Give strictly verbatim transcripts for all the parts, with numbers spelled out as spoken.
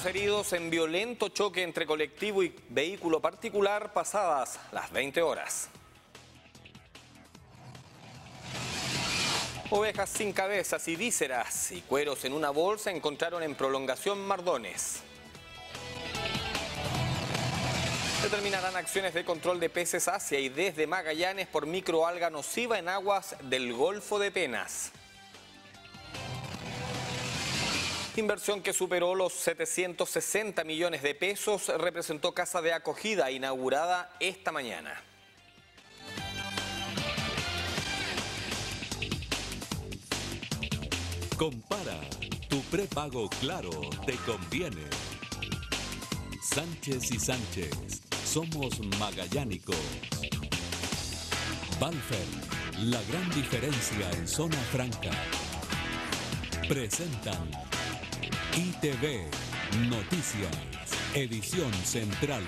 Dos heridos en violento choque entre colectivo y vehículo particular pasadas las veinte horas. Ovejas sin cabezas y vísceras y cueros en una bolsa encontraron en Prolongación Mardones. Determinarán acciones de control de peces hacia y desde Magallanes por microalga nociva en aguas del Golfo de Penas. Inversión que superó los setecientos sesenta millones de pesos representó casa de acogida inaugurada esta mañana. Compara, tu prepago Claro te conviene. Sánchez y Sánchez, somos magallánicos. Balfer, la gran diferencia en zona franca. Presentan I T V Noticias, edición central.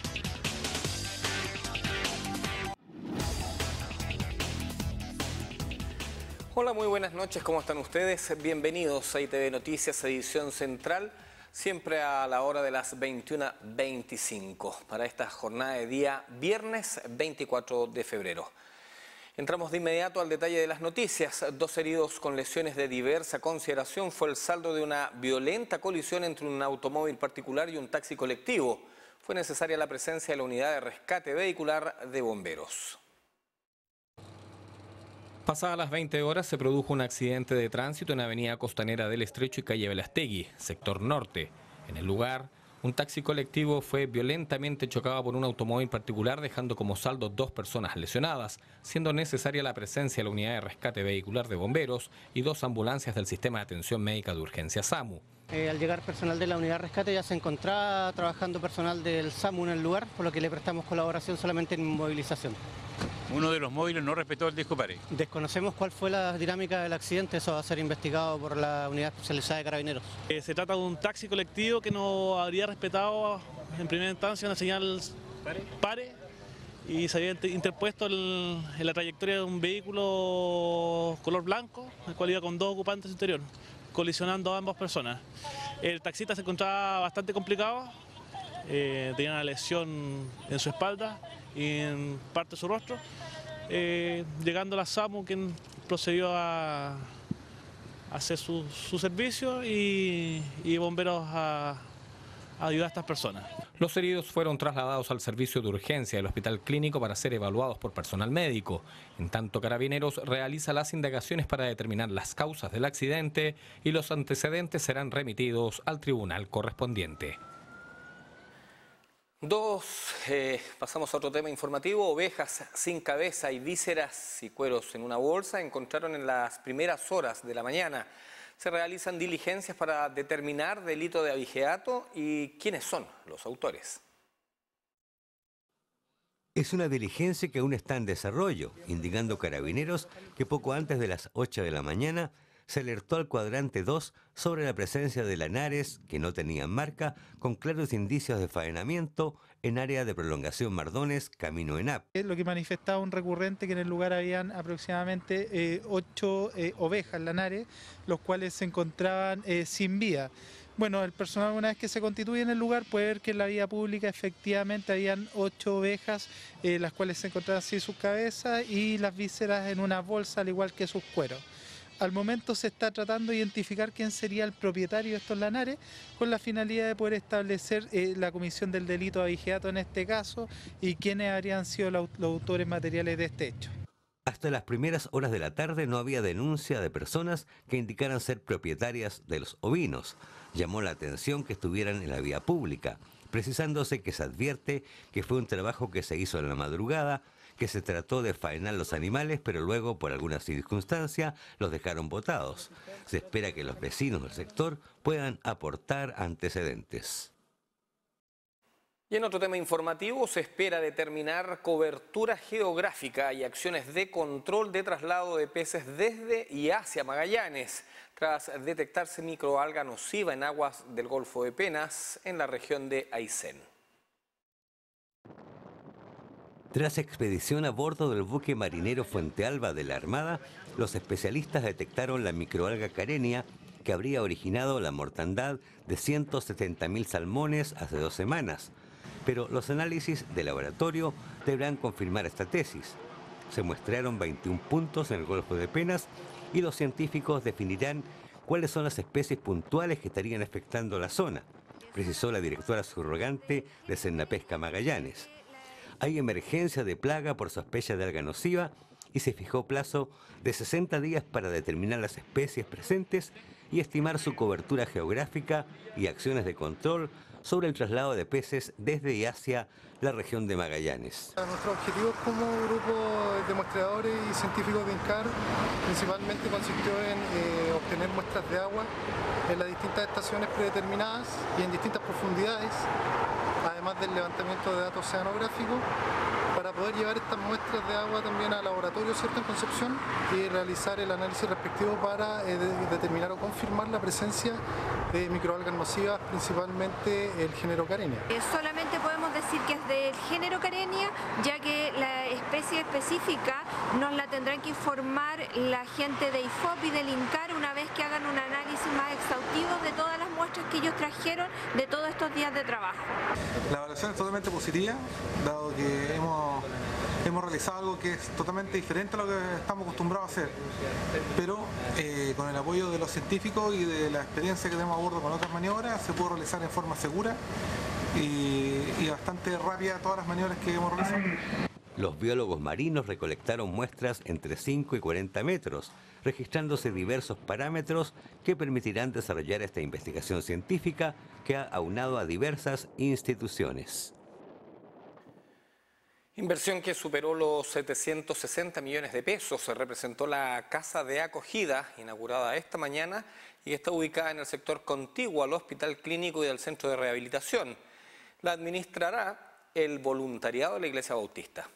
Hola, muy buenas noches, ¿cómo están ustedes? Bienvenidos a I T V Noticias, edición central, siempre a la hora de las veintiuna veinticinco, para esta jornada de día viernes veinticuatro de febrero. Entramos de inmediato al detalle de las noticias. Dos heridos con lesiones de diversa consideración fue el saldo de una violenta colisión entre un automóvil particular y un taxi colectivo. Fue necesaria la presencia de la unidad de rescate vehicular de bomberos. Pasadas las veinte horas se produjo un accidente de tránsito en Avenida Costanera del Estrecho y calle Velastegui, sector norte. En el lugar, un taxi colectivo fue violentamente chocado por un automóvil particular, dejando como saldo dos personas lesionadas, siendo necesaria la presencia de la unidad de rescate vehicular de bomberos y dos ambulancias del Sistema de Atención Médica de Urgencia SAMU. Eh, al llegar personal de la unidad de rescate ya se encontraba trabajando personal del SAMU en el lugar, por lo que le prestamos colaboración solamente en movilización. Uno de los móviles no respetó el disco pare. Desconocemos cuál fue la dinámica del accidente, eso va a ser investigado por la unidad especializada de carabineros. Eh, se trata de un taxi colectivo que no habría respetado en primera instancia una señal pare, pare y se había interpuesto el, en la trayectoria de un vehículo color blanco, el cual iba con dos ocupantes interior, colisionando a ambas personas. El taxista se encontraba bastante complicado, eh, tenía una lesión en su espalda y en parte de su rostro, eh, llegando a la SAMU, quien procedió a, a hacer su, su servicio y, y bomberos a, a ayudar a estas personas. Los heridos fueron trasladados al servicio de urgencia del Hospital Clínico para ser evaluados por personal médico. En tanto, Carabineros realiza las indagaciones para determinar las causas del accidente y los antecedentes serán remitidos al tribunal correspondiente. Dos, eh, pasamos a otro tema informativo. Ovejas sin cabeza y vísceras y cueros en una bolsa encontraron en las primeras horas de la mañana. Se realizan diligencias para determinar delito de abigeato y quiénes son los autores. Es una diligencia que aún está en desarrollo, indicando Carabineros que poco antes de las ocho de la mañana se alertó al cuadrante dos sobre la presencia de lanares que no tenían marca, con claros indicios de faenamiento en área de Prolongación Mardones, camino ENAP. Lo que manifestaba un recurrente que en el lugar habían aproximadamente eh, ocho eh, ovejas lanares, los cuales se encontraban eh, sin vía. Bueno, el personal, una vez que se constituye en el lugar, puede ver que en la vía pública efectivamente habían ocho ovejas, eh, las cuales se encontraban sin sus cabezas y las vísceras en una bolsa, al igual que sus cueros. Al momento se está tratando de identificar quién sería el propietario de estos lanares, con la finalidad de poder establecer eh, la comisión del delito de abigeato en este caso y quiénes habrían sido los, los autores materiales de este hecho. Hasta las primeras horas de la tarde no había denuncia de personas que indicaran ser propietarias de los ovinos. Llamó la atención que estuvieran en la vía pública, precisándose que se advierte que fue un trabajo que se hizo en la madrugada, que se trató de faenar los animales, pero luego, por alguna circunstancia, los dejaron botados. Se espera que los vecinos del sector puedan aportar antecedentes. Y en otro tema informativo, se espera determinar cobertura geográfica y acciones de control de traslado de peces desde y hacia Magallanes, tras detectarse microalga nociva en aguas del Golfo de Penas, en la región de Aysén. Tras expedición a bordo del buque marinero Fuente Alba de la Armada, los especialistas detectaron la microalga carenia que habría originado la mortandad de ciento setenta mil salmones hace dos semanas. Pero los análisis de laboratorio deberán confirmar esta tesis. Se muestrearon veintiún puntos en el Golfo de Penas y los científicos definirán cuáles son las especies puntuales que estarían afectando la zona, precisó la directora subrogante de Cernapesca Magallanes. Hay emergencia de plaga por sospecha de alga nociva y se fijó plazo de sesenta días para determinar las especies presentes y estimar su cobertura geográfica y acciones de control sobre el traslado de peces desde y hacia la región de Magallanes. Nuestro objetivo como grupo de muestreadores y científicos de INCAR principalmente consistió en eh, obtener muestras de agua en las distintas estaciones predeterminadas y en distintas profundidades, además del levantamiento de datos oceanográficos, para poder llevar estas muestras de agua también al laboratorio, ¿cierto?, en Concepción, y realizar el análisis respectivo para eh, de, determinar o confirmar la presencia de microalgas nocivas, principalmente el género Carenia. Eh, solamente podemos decir que es del género Carenia, ya que la especie específica nos la tendrán que informar la gente de I F O P y del INCAR una vez que hagan un análisis más exhaustivo de todas las muestras que ellos trajeron de todos estos días de trabajo. La evaluación es totalmente positiva, dado que hemos, hemos realizado algo que es totalmente diferente a lo que estamos acostumbrados a hacer, pero eh, con el apoyo de los científicos y de la experiencia que tenemos a bordo con otras maniobras, se pudo realizar en forma segura y, y bastante rápida todas las maniobras que hemos realizado. Los biólogos marinos recolectaron muestras entre cinco y cuarenta metros, registrándose diversos parámetros que permitirán desarrollar esta investigación científica que ha aunado a diversas instituciones. Inversión que superó los setecientos sesenta millones de pesos. Se representó la casa de acogida inaugurada esta mañana y está ubicada en el sector contiguo al Hospital Clínico y del Centro de Rehabilitación. La administrará el voluntariado de la Iglesia Bautista.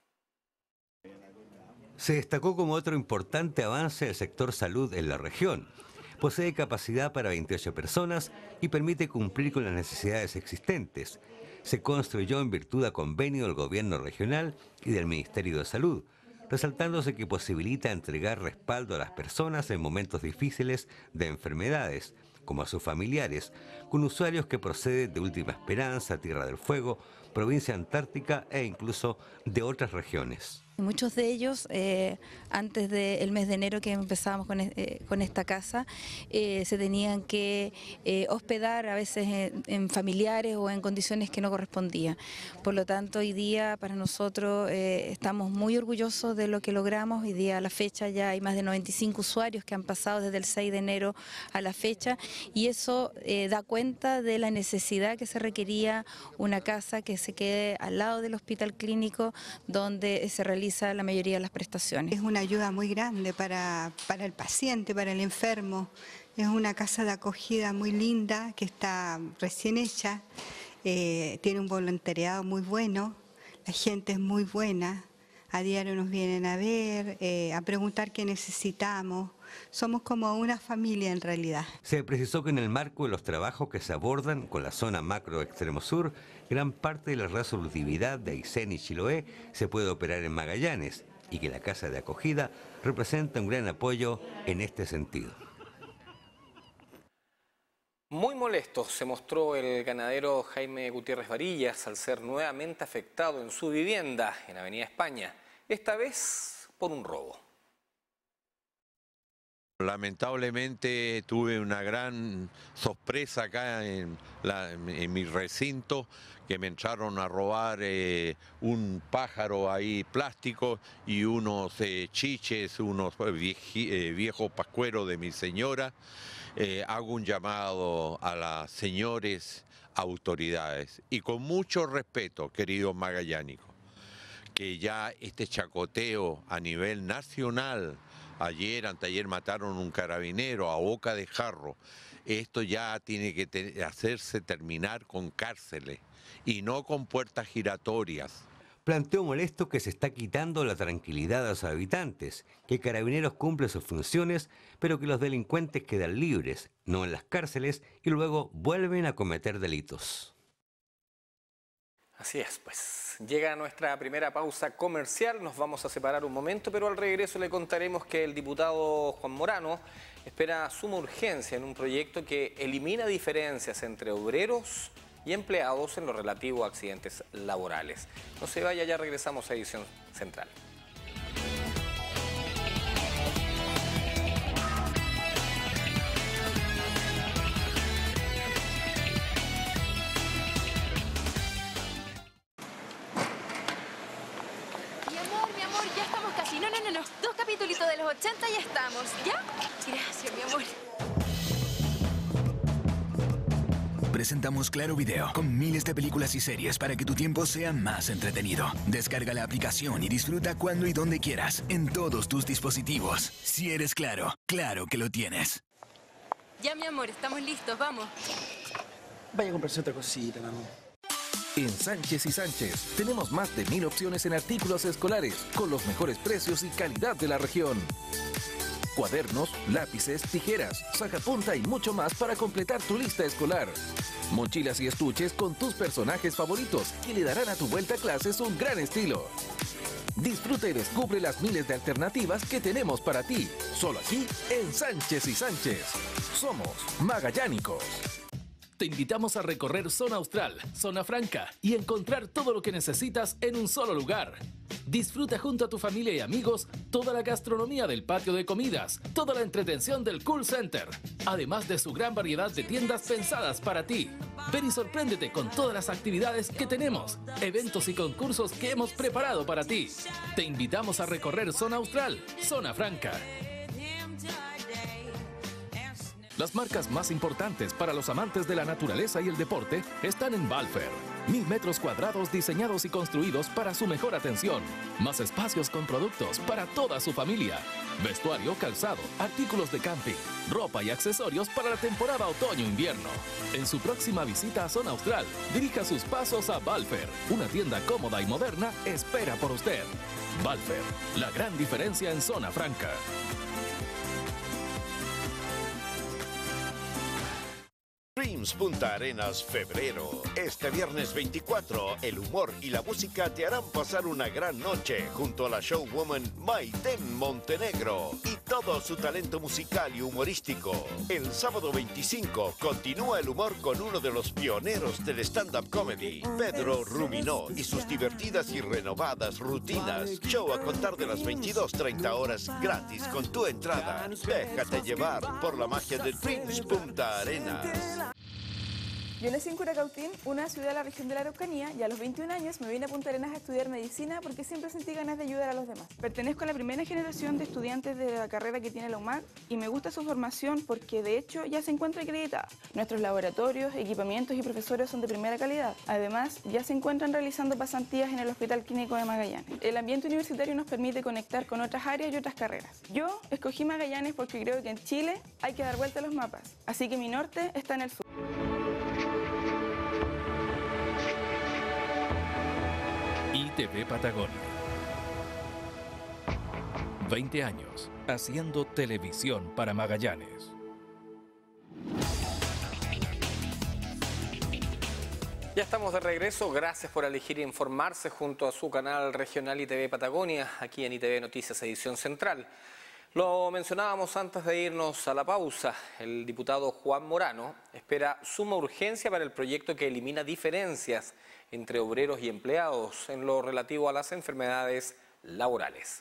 Se destacó como otro importante avance el sector salud en la región. Posee capacidad para veintiocho personas y permite cumplir con las necesidades existentes. Se construyó en virtud a convenio del gobierno regional y del Ministerio de Salud, resaltándose que posibilita entregar respaldo a las personas en momentos difíciles de enfermedades, como a sus familiares, con usuarios que proceden de Última Esperanza, Tierra del Fuego, provincia antártica e incluso de otras regiones. Muchos de ellos, eh, antes del mes de enero que empezábamos con, eh, con esta casa, eh, se tenían que eh, hospedar a veces en, en familiares o en condiciones que no correspondían. Por lo tanto, hoy día para nosotros eh, estamos muy orgullosos de lo que logramos. Hoy día a la fecha ya hay más de noventa y cinco usuarios que han pasado desde el seis de enero a la fecha y eso eh, da cuenta de la necesidad que se requería una casa que se quede al lado del Hospital Clínico donde se realiza la mayoría de las prestaciones. Es una ayuda muy grande para, para el paciente, para el enfermo. Es una casa de acogida muy linda que está recién hecha, eh, tiene un voluntariado muy bueno, la gente es muy buena, a diario nos vienen a ver, eh, a preguntar qué necesitamos. Somos como una familia en realidad. Se precisó que en el marco de los trabajos que se abordan con la zona macro extremo sur, gran parte de la resolutividad de Aysén y Chiloé se puede operar en Magallanes y que la casa de acogida representa un gran apoyo en este sentido. Muy molesto se mostró el ganadero Jaime Gutiérrez Varillas al ser nuevamente afectado en su vivienda en Avenida España, esta vez por un robo. Lamentablemente tuve una gran sorpresa acá en, la, en mi recinto, que me entraron a robar eh, un pájaro ahí plástico y unos eh, chiches, unos vieji, eh, viejos pascueros de mi señora. Eh, hago un llamado a las señores autoridades y con mucho respeto, queridos magallánicos, que ya este chacoteo a nivel nacional, ayer, anteayer mataron un carabinero a boca de jarro. Esto ya tiene que te- hacerse terminar con cárceles y no con puertas giratorias. Planteó molesto que se está quitando la tranquilidad a los habitantes, que Carabineros cumple sus funciones, pero que los delincuentes quedan libres, no en las cárceles, y luego vuelven a cometer delitos. Así es, pues llega nuestra primera pausa comercial, nos vamos a separar un momento, pero al regreso le contaremos que el diputado Juan Morano espera suma urgencia en un proyecto que elimina diferencias entre obreros y empleados en lo relativo a accidentes laborales. No se vaya, ya regresamos a Edición Central. No, no, no, no. Dos capítulos de los ochenta y ya estamos. ¿Ya? Gracias, mi amor. Presentamos Claro Video con miles de películas y series para que tu tiempo sea más entretenido. Descarga la aplicación y disfruta cuando y donde quieras, en todos tus dispositivos. Si eres Claro, claro que lo tienes. Ya, mi amor, estamos listos. Vamos. Vaya a comprarse otra cosita, mi amor. En Sánchez y Sánchez tenemos más de mil opciones en artículos escolares con los mejores precios y calidad de la región. Cuadernos, lápices, tijeras, sacapunta y mucho más para completar tu lista escolar. Mochilas y estuches con tus personajes favoritos que le darán a tu vuelta a clases un gran estilo. Disfruta y descubre las miles de alternativas que tenemos para ti. Solo aquí en Sánchez y Sánchez. Somos magallánicos. Te invitamos a recorrer Zona Austral, Zona Franca y encontrar todo lo que necesitas en un solo lugar. Disfruta junto a tu familia y amigos toda la gastronomía del patio de comidas, toda la entretención del Cool Center, además de su gran variedad de tiendas pensadas para ti. Ven y sorpréndete con todas las actividades que tenemos, eventos y concursos que hemos preparado para ti. Te invitamos a recorrer Zona Austral, Zona Franca. Las marcas más importantes para los amantes de la naturaleza y el deporte están en Valfer. Mil metros cuadrados diseñados y construidos para su mejor atención. Más espacios con productos para toda su familia. Vestuario, calzado, artículos de camping, ropa y accesorios para la temporada otoño-invierno. En su próxima visita a Zona Austral, dirija sus pasos a Valfer. Una tienda cómoda y moderna espera por usted. Valfer, la gran diferencia en Zona Franca. Dreams Punta Arenas febrero. Este viernes veinticuatro, el humor y la música te harán pasar una gran noche junto a la showwoman Maiten Montenegro y todo su talento musical y humorístico. El sábado veinticinco continúa el humor con uno de los pioneros del stand-up comedy, Pedro Ruminó, y sus divertidas y renovadas rutinas. Show a contar de las veintidós treinta horas gratis con tu entrada. Déjate llevar por la magia de Dreams Punta Arenas. Yo nací en Curacautín, una ciudad de la región de la Araucanía, y a los veintiún años me vine a Punta Arenas a estudiar medicina porque siempre sentí ganas de ayudar a los demás. Pertenezco a la primera generación de estudiantes de la carrera que tiene la U M A C y me gusta su formación porque de hecho ya se encuentra acreditada. Nuestros laboratorios, equipamientos y profesores son de primera calidad. Además, ya se encuentran realizando pasantías en el Hospital Clínico de Magallanes. El ambiente universitario nos permite conectar con otras áreas y otras carreras. Yo escogí Magallanes porque creo que en Chile hay que dar vuelta a los mapas, así que mi norte está en el sur. I T V Patagonia. veinte años haciendo televisión para Magallanes. Ya estamos de regreso, gracias por elegir informarse junto a su canal regional I T V Patagonia, aquí en I T V Noticias Edición Central. Lo mencionábamos antes de irnos a la pausa, el diputado Juan Morano espera suma urgencia para el proyecto que elimina diferencias entre obreros y empleados en lo relativo a las enfermedades laborales.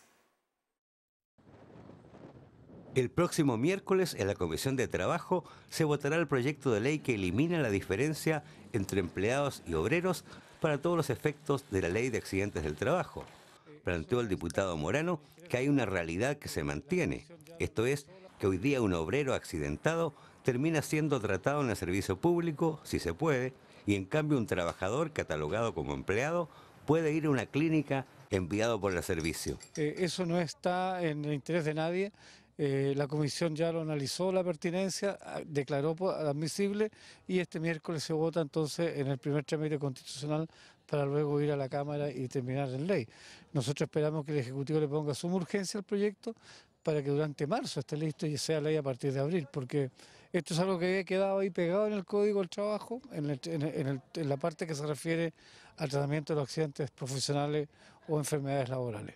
El próximo miércoles en la Comisión de Trabajo se votará el proyecto de ley que elimina la diferencia entre empleados y obreros para todos los efectos de la Ley de Accidentes del Trabajo. Planteó el diputado Morano que hay una realidad que se mantiene, esto es, que hoy día un obrero accidentado termina siendo tratado en el servicio público, si se puede, y en cambio un trabajador catalogado como empleado puede ir a una clínica enviado por el servicio. Eh, eso no está en el interés de nadie. Eh, la comisión ya lo analizó la pertinencia, declaró admisible y este miércoles se vota entonces en el primer trámite constitucional para luego ir a la Cámara y terminar en ley. Nosotros esperamos que el Ejecutivo le ponga suma urgencia al proyecto para que durante marzo esté listo y sea ley a partir de abril, porque Esto es algo que había quedado ahí pegado en el Código del Trabajo, en, el, en, el, en, el, en la parte que se refiere al tratamiento de los accidentes profesionales o enfermedades laborales.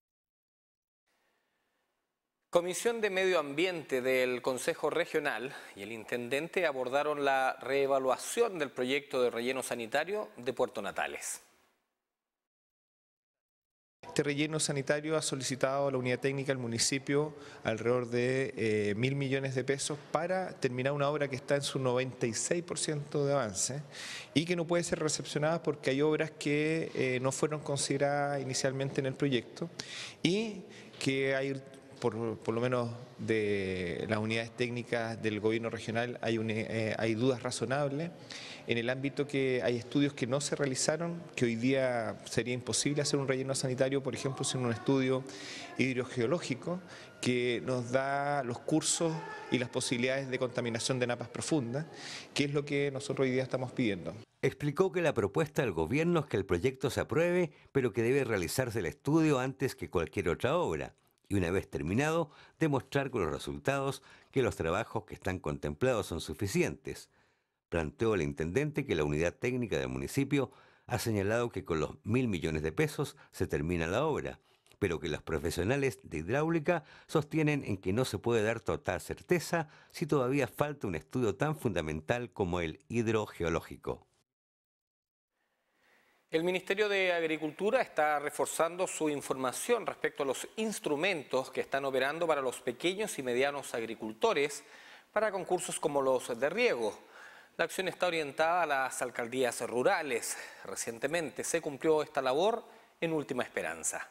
Comisión de Medio Ambiente del Consejo Regional y el Intendente abordaron la reevaluación del proyecto de relleno sanitario de Puerto Natales. Este relleno sanitario ha solicitado a la unidad técnica del municipio alrededor de eh, mil millones de pesos para terminar una obra que está en su noventa y seis por ciento de avance y que no puede ser recepcionada porque hay obras que eh, no fueron consideradas inicialmente en el proyecto y que hay, por, por lo menos de las unidades técnicas del gobierno regional, hay, un, eh, hay dudas razonables en el ámbito que hay estudios que no se realizaron, que hoy día sería imposible hacer un relleno sanitario, por ejemplo, sin un estudio hidrogeológico que nos da los cursos y las posibilidades de contaminación de napas profundas, que es lo que nosotros hoy día estamos pidiendo. Explicó que la propuesta del gobierno es que el proyecto se apruebe, pero que debe realizarse el estudio antes que cualquier otra obra. Y una vez terminado, demostrar con los resultados que los trabajos que están contemplados son suficientes. Planteó el intendente que la unidad técnica del municipio ha señalado que con los mil millones de pesos se termina la obra, pero que los profesionales de hidráulica sostienen en que no se puede dar total certeza si todavía falta un estudio tan fundamental como el hidrogeológico. El Ministerio de Agricultura está reforzando su información respecto a los instrumentos que están operando para los pequeños y medianos agricultores para concursos como los de riego. La acción está orientada a las alcaldías rurales. Recientemente se cumplió esta labor en Última Esperanza.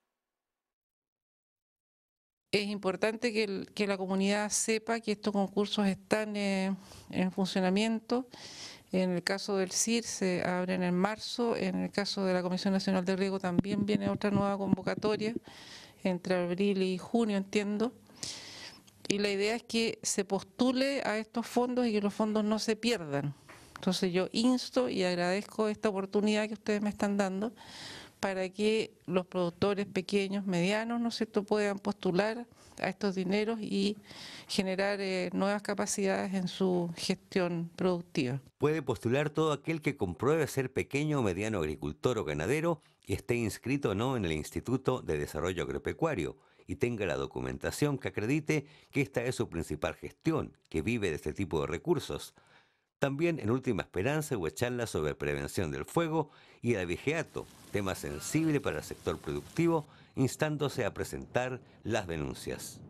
Es importante que, el, que la comunidad sepa que estos concursos están eh, en funcionamiento. En el caso del C I R se abren en marzo, en el caso de la Comisión Nacional de Riego también viene otra nueva convocatoria, entre abril y junio entiendo. Y la idea es que se postule a estos fondos y que los fondos no se pierdan. Entonces yo insto y agradezco esta oportunidad que ustedes me están dando para que los productores pequeños, medianos, ¿no es cierto?, puedan postular a estos dineros y generar eh, nuevas capacidades en su gestión productiva. Puede postular todo aquel que compruebe ser pequeño o mediano agricultor o ganadero y esté inscrito o no en el Instituto de Desarrollo Agropecuario y tenga la documentación que acredite que esta es su principal gestión, que vive de este tipo de recursos. También en Última Esperanza hubo charlas sobre prevención del fuego y el abigeato, tema sensible para el sector productivo, instándose a presentar las denuncias.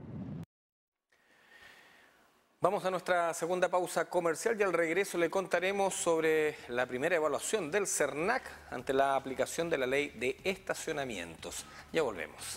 Vamos a nuestra segunda pausa comercial y al regreso le contaremos sobre la primera evaluación del CERNAC ante la aplicación de la ley de estacionamientos. Ya volvemos.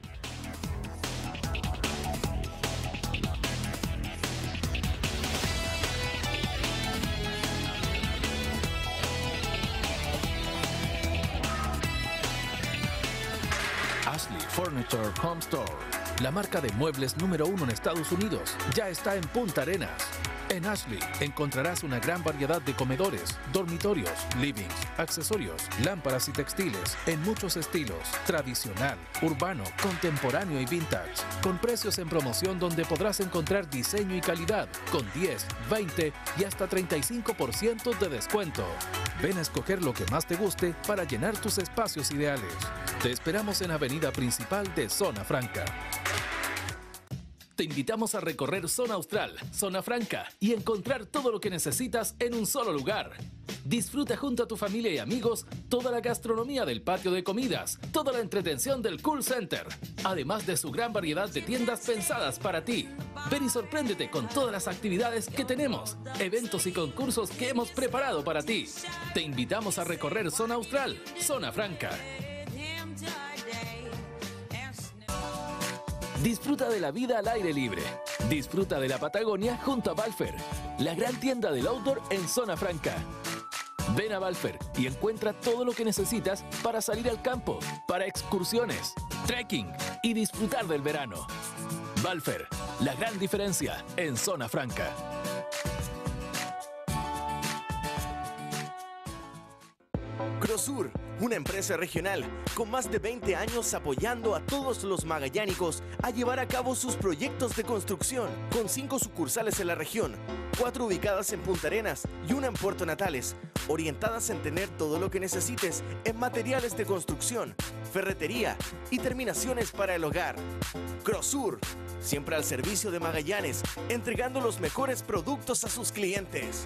Ashley Furniture Home Store, la marca de muebles número uno en Estados Unidos, ya está en Punta Arenas. En Ashley encontrarás una gran variedad de comedores, dormitorios, livings, accesorios, lámparas y textiles en muchos estilos, tradicional, urbano, contemporáneo y vintage, con precios en promoción donde podrás encontrar diseño y calidad, con diez, veinte y hasta treinta y cinco por ciento de descuento. Ven a escoger lo que más te guste para llenar tus espacios ideales. Te esperamos en Avenida Principal de Zona Franca. Te invitamos a recorrer Zona Austral, Zona Franca y encontrar todo lo que necesitas en un solo lugar. Disfruta junto a tu familia y amigos toda la gastronomía del patio de comidas, toda la entretención del Cool Center, además de su gran variedad de tiendas pensadas para ti. Ven y sorpréndete con todas las actividades que tenemos, eventos y concursos que hemos preparado para ti. Te invitamos a recorrer Zona Austral, Zona Franca. Disfruta de la vida al aire libre. Disfruta de la Patagonia junto a Valfer, la gran tienda del outdoor en Zona Franca. Ven a Valfer y encuentra todo lo que necesitas para salir al campo, para excursiones, trekking y disfrutar del verano. Valfer, la gran diferencia en Zona Franca. Crosur, una empresa regional con más de veinte años apoyando a todos los magallánicos a llevar a cabo sus proyectos de construcción, con cinco sucursales en la región, cuatro ubicadas en Punta Arenas y una en Puerto Natales, orientadas en tener todo lo que necesites en materiales de construcción, ferretería y terminaciones para el hogar. Crosur, siempre al servicio de Magallanes, entregando los mejores productos a sus clientes.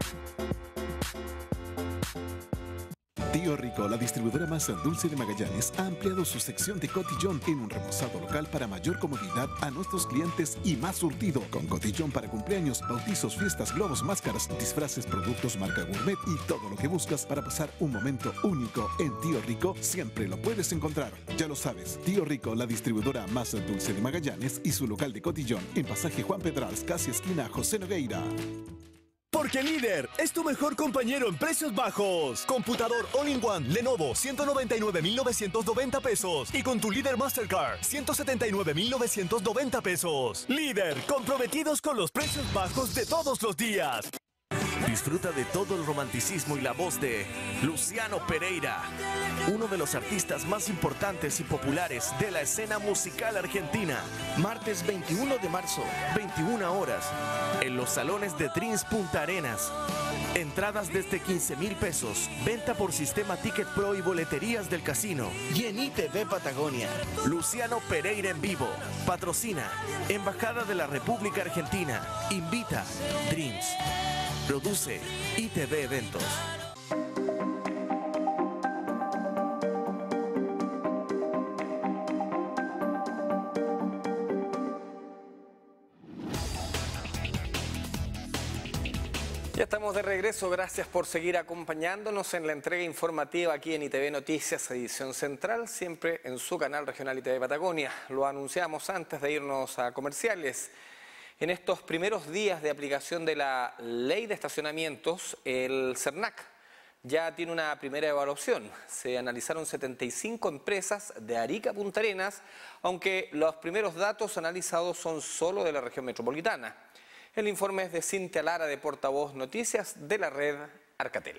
Tío Rico, la distribuidora más dulce de Magallanes, ha ampliado su sección de cotillón en un remozado local para mayor comodidad a nuestros clientes y más surtido, con cotillón para cumpleaños, bautizos, fiestas, globos, máscaras, disfraces, productos marca gourmet y todo lo que buscas para pasar un momento único. En Tío Rico siempre lo puedes encontrar. Ya lo sabes, Tío Rico, la distribuidora más dulce de Magallanes y su local de cotillón en pasaje Juan Pedrals, casi esquina José Nogueira. Porque Líder es tu mejor compañero en precios bajos. Computador All-in-One Lenovo ciento noventa y nueve mil novecientos noventa pesos. Y con tu Líder Mastercard ciento setenta y nueve mil novecientos noventa pesos. Líder, comprometidos con los precios bajos de todos los días. Disfruta de todo el romanticismo y la voz de Luciano Pereira, uno de los artistas más importantes y populares de la escena musical argentina. Martes veintiuno de marzo, veintiuna horas, en los salones de Trins Punta Arenas. Entradas desde quince mil pesos, venta por sistema Ticket Pro y boleterías del casino. Y en I T V Patagonia, Luciano Pereira en vivo. Patrocina Embajada de la República Argentina. Invita Dreams. Produce I T V Eventos. Ya estamos de regreso, gracias por seguir acompañándonos en la entrega informativa aquí en I T V Noticias, edición central, siempre en su canal regional I T V Patagonia. Lo anunciamos antes de irnos a comerciales. En estos primeros días de aplicación de la ley de estacionamientos, el CERNAC ya tiene una primera evaluación. Se analizaron setenta y cinco empresas de Arica a Punta Arenas, aunque los primeros datos analizados son solo de la región metropolitana. El informe es de Cintia Lara, de Portavoz Noticias de la red Arcatel.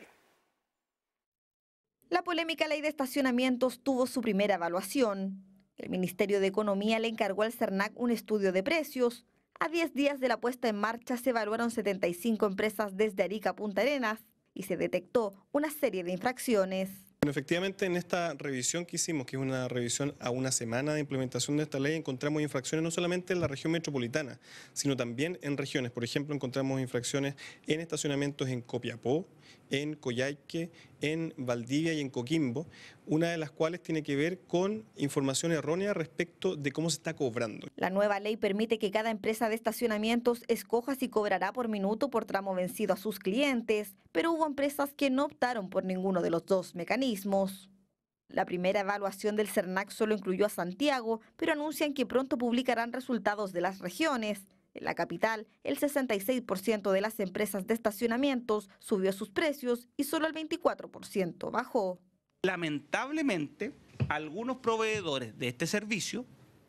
La polémica ley de estacionamientos tuvo su primera evaluación. El Ministerio de Economía le encargó al CERNAC un estudio de precios. A diez días de la puesta en marcha se evaluaron setenta y cinco empresas desde Arica a Punta Arenas y se detectó una serie de infracciones. Bueno, efectivamente, en esta revisión que hicimos, que es una revisión a una semana de implementación de esta ley, encontramos infracciones no solamente en la región metropolitana, sino también en regiones. Por ejemplo, encontramos infracciones en estacionamientos en Copiapó, en Coyhaique, en Valdivia y en Coquimbo, una de las cuales tiene que ver con información errónea respecto de cómo se está cobrando. La nueva ley permite que cada empresa de estacionamientos escoja si cobrará por minuto por tramo vencido a sus clientes, pero hubo empresas que no optaron por ninguno de los dos mecanismos. La primera evaluación del CERNAC solo incluyó a Santiago, pero anuncian que pronto publicarán resultados de las regiones. En la capital, el sesenta y seis por ciento de las empresas de estacionamientos subió sus precios y solo el veinticuatro por ciento bajó. Lamentablemente, algunos proveedores de este servicio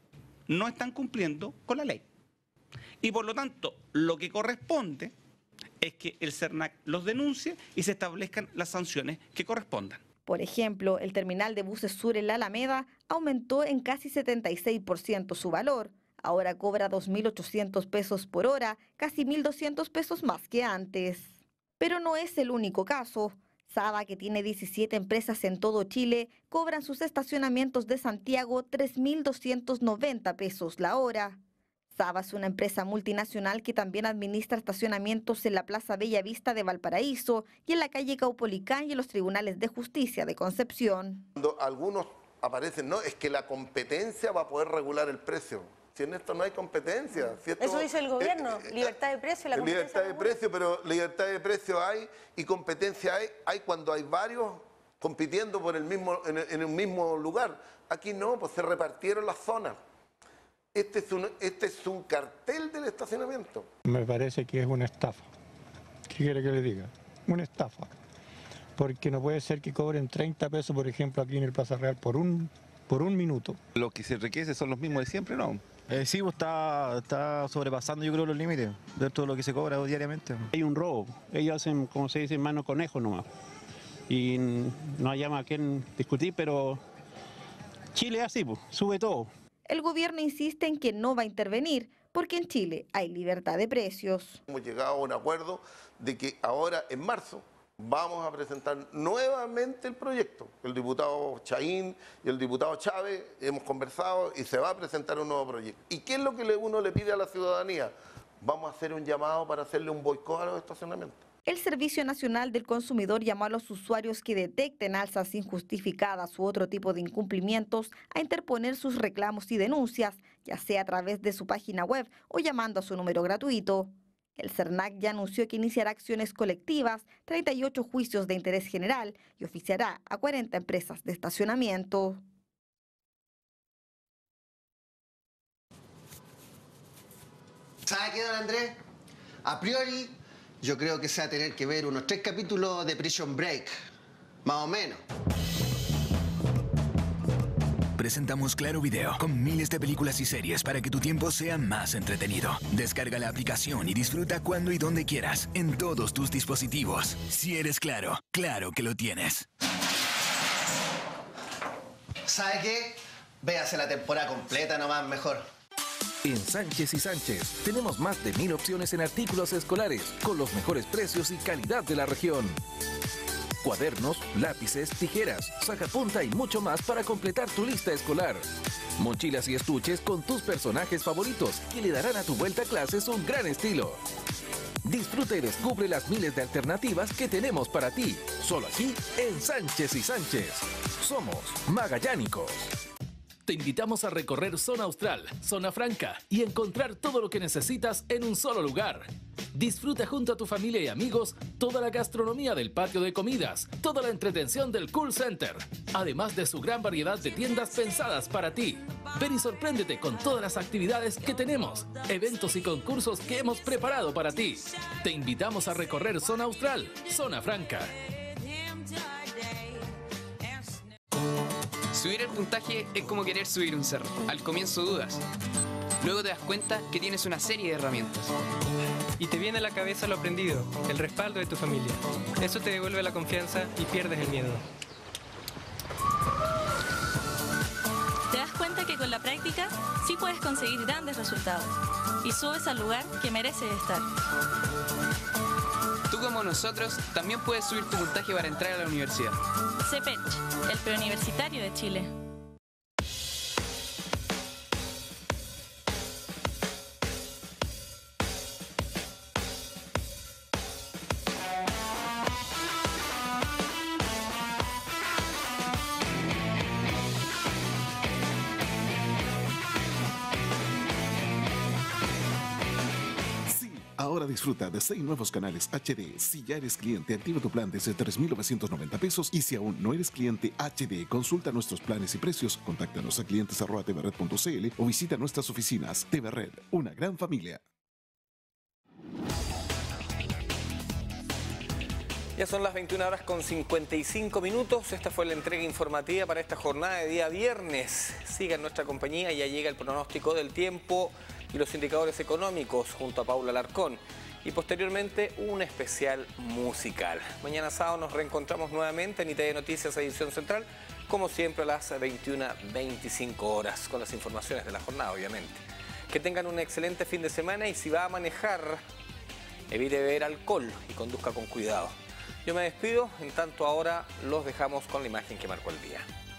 no están cumpliendo con la ley. Y por lo tanto, lo que corresponde es que el CERNAC los denuncie y se establezcan las sanciones que correspondan. Por ejemplo, el terminal de buses sur en la Alameda aumentó en casi setenta y seis por ciento su valor. Ahora cobra dos mil ochocientos pesos por hora, casi mil doscientos pesos más que antes. Pero no es el único caso. Saba, que tiene diecisiete empresas en todo Chile, cobran sus estacionamientos de Santiago tres mil doscientos noventa pesos la hora. Saba es una empresa multinacional que también administra estacionamientos en la Plaza Bella Vista de Valparaíso y en la calle Caupolicán y en los tribunales de justicia de Concepción. Cuando algunos aparecen, no, es que la competencia va a poder regular el precio. Si en esto no hay competencia. Si esto, Eso dice el gobierno, eh, eh, libertad de precio. La libertad de precio, pero libertad de precio hay y competencia hay, hay cuando hay varios compitiendo por el mismo, en, en un mismo lugar. Aquí no, pues se repartieron las zonas. Este es, un, este es un cartel del estacionamiento. Me parece que es una estafa. ¿Qué quiere que le diga? Una estafa. Porque no puede ser que cobren treinta pesos, por ejemplo, aquí en el Plaza Real por un, por un minuto. Lo que se requiere son los mismos de siempre, ¿no? Eh, sí, pues está, está sobrepasando, yo creo, los límites de todo lo que se cobra diariamente. Hay un robo. Ellos hacen, como se dice, mano conejo nomás. y no hay más a quien discutir, pero Chile es así, pues, sube todo. El gobierno insiste en que no va a intervenir porque en Chile hay libertad de precios. Hemos llegado a un acuerdo de que ahora en marzo vamos a presentar nuevamente el proyecto. El diputado Chaín y el diputado Chávez hemos conversado y se va a presentar un nuevo proyecto. ¿Y qué es lo que uno le pide a la ciudadanía? Vamos a hacer un llamado para hacerle un boicot a los estacionamientos. El Servicio Nacional del Consumidor llamó a los usuarios que detecten alzas injustificadas u otro tipo de incumplimientos a interponer sus reclamos y denuncias, ya sea a través de su página web o llamando a su número gratuito. El CERNAC ya anunció que iniciará acciones colectivas, treinta y ocho juicios de interés general y oficiará a cuarenta empresas de estacionamiento. ¿Sabe qué, don Andrés? A priori, yo creo que se va a tener que ver unos tres capítulos de Prison Break, más o menos. Presentamos Claro Video con miles de películas y series para que tu tiempo sea más entretenido. Descarga la aplicación y disfruta cuando y donde quieras, en todos tus dispositivos. Si eres Claro, claro que lo tienes. ¿Sabe qué? Véase la temporada completa nomás, mejor. En Sánchez y Sánchez tenemos más de mil opciones en artículos escolares con los mejores precios y calidad de la región. Cuadernos, lápices, tijeras, sacapunta y mucho más para completar tu lista escolar. Mochilas y estuches con tus personajes favoritos que le darán a tu vuelta a clases un gran estilo. Disfruta y descubre las miles de alternativas que tenemos para ti. Solo aquí en Sánchez y Sánchez. Somos magallánicos. Te invitamos a recorrer Zona Austral, Zona Franca y encontrar todo lo que necesitas en un solo lugar. Disfruta junto a tu familia y amigos toda la gastronomía del patio de comidas, toda la entretención del Cool Center, además de su gran variedad de tiendas pensadas para ti. Ven y sorpréndete con todas las actividades que tenemos, eventos y concursos que hemos preparado para ti. Te invitamos a recorrer Zona Austral, Zona Franca. Subir el puntaje es como querer subir un cerro. Al comienzo dudas. Luego te das cuenta que tienes una serie de herramientas. Y te viene a la cabeza lo aprendido, el respaldo de tu familia. Eso te devuelve la confianza y pierdes el miedo. Te das cuenta que con la práctica sí puedes conseguir grandes resultados. Y subes al lugar que mereces estar. Tú como nosotros también puedes subir tu puntaje para entrar a la universidad. CEPECH, el preuniversitario de Chile. Ahora disfruta de seis nuevos canales H D. Si ya eres cliente, activa tu plan desde tres mil novecientos noventa pesos. Y si aún no eres cliente H D, consulta nuestros planes y precios. Contáctanos a clientes arroba tvred punto cl o visita nuestras oficinas. T V Red, una gran familia. Ya son las veintiuna horas con cincuenta y cinco minutos. Esta fue la entrega informativa para esta jornada de día viernes. Siga en nuestra compañía, ya llega el pronóstico del tiempo y los indicadores económicos junto a Paula Alarcón. Y posteriormente un especial musical. Mañana sábado nos reencontramos nuevamente en I T V Noticias Edición Central, como siempre a las veintiuna veinticinco horas, con las informaciones de la jornada, obviamente. Que tengan un excelente fin de semana y si va a manejar, evite beber alcohol y conduzca con cuidado. Yo me despido, en tanto ahora los dejamos con la imagen que marcó el día.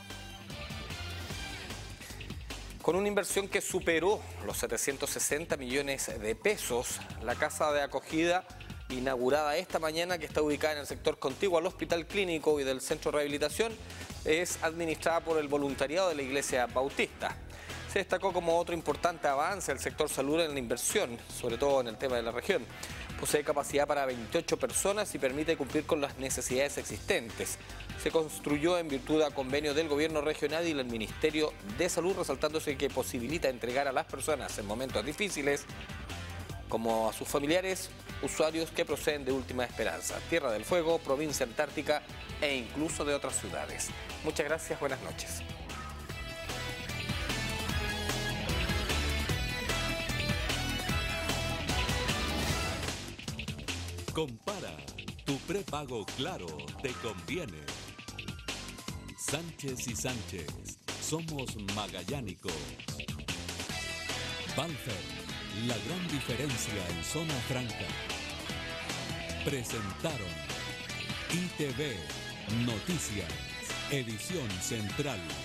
Con una inversión que superó los setecientos sesenta millones de pesos, la casa de acogida inaugurada esta mañana, que está ubicada en el sector contiguo al Hospital Clínico y del Centro de Rehabilitación, es administrada por el voluntariado de la Iglesia Bautista. Se destacó como otro importante avance el sector salud en la inversión, sobre todo en el tema de la región. Posee capacidad para veintiocho personas y permite cumplir con las necesidades existentes. Se construyó en virtud a convenio del Gobierno regional y el Ministerio de Salud, resaltándose que posibilita entregar a las personas en momentos difíciles, como a sus familiares, usuarios que proceden de Última Esperanza, Tierra del Fuego, provincia Antártica e incluso de otras ciudades. Muchas gracias, buenas noches. Compara tu Tu prepago Claro te conviene. Sánchez y Sánchez, somos magallánicos. Balfer, la gran diferencia en zona franca. Presentaron I T V Noticias, edición central.